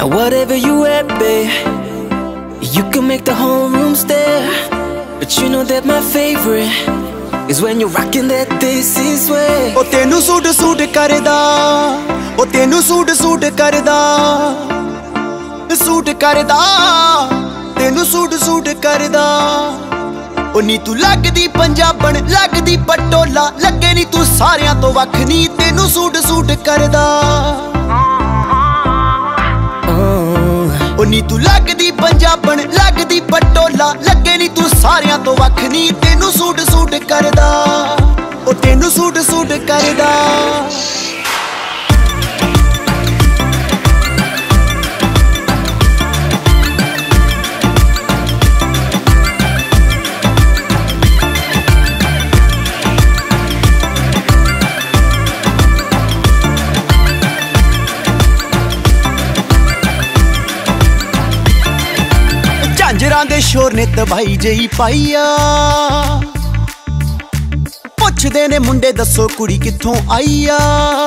Now whatever you at, babe, you can make the whole room stare. But you know that my favorite is when you're rocking that this is way. O tenu suit suit karda, o tenu suit suit karda, suit karda, tenu suit suit karda. O नी तू लगदी पंजाबन लगदी पटोला, लगे नी तू सारियां तो वख नी, तेनू suit suit करदा। ओ नी तू लगदी पंजाबन लगदी पटोला, लगे नी तू सारियां तो वख नी, तेनू सूट सूट करदा। ओ तेनू सूट सूट करदा। झांजरां दे शोर ने तबाही जही पाईया, पुछदे ने मुंडे दसो कुड़ी कित्थों आईया।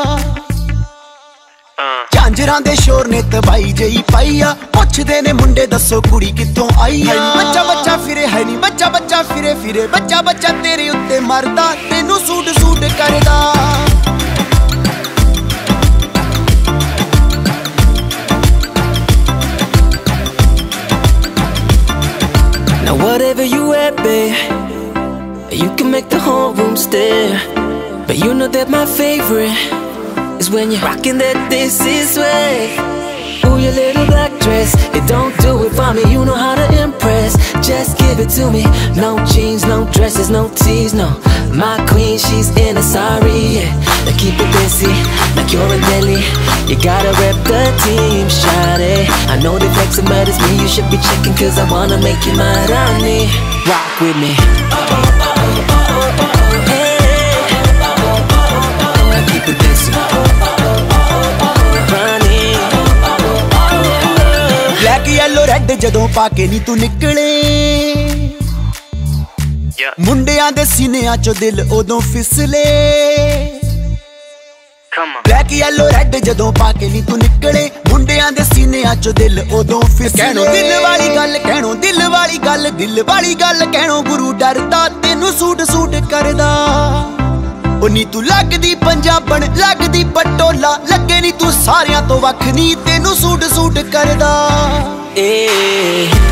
झांजरां दे शोर ने तबाही जही पाईया, पुछदे ने मुंडे दसो कुड़ी कित्थों आईया। बच्चा बच्चा फिरे है नी बच्चा बच्चा फिरे फिरे, बच्चा बच्चा तेरे उत्ते मरदा, तेनू सूट सूट करदा। Now whatever you at, babe, you can make the whole room stare. But you know that my favorite is when you're rocking that this is way. Ooh, your little black dress, it don't do it for me, you know how to impress. Just give it to me, no jeans, no dresses, no tees, no. My queen, she's in a sari, yeah. Now keep it busy, like you're in Delhi. You gotta rep the team, shawty. I know the flexing matters me, you should be checking, cause I wanna make you my Rani. Rock with me. Hey. Now keep it busy. Black yellow red जदों पाके नी तू निकले, मुंडियां दे सीनियां चो दिल उदों फिसले। Black yellow red जदों पाके नी तू निकले, मुंडियां दे सीनियां चो दिल उदों फिसले। कहणो दिल वाली गल, कहणो दिल वाली गल, दिल वाली गल कहणो गुरु डरदा, तेनू सूट सूट करदा। ओ नी तू लगदी पंजाबन लगदी पटोला, लगे नी तू सारियां तो वख नी, तेनू सूट सूट करदा।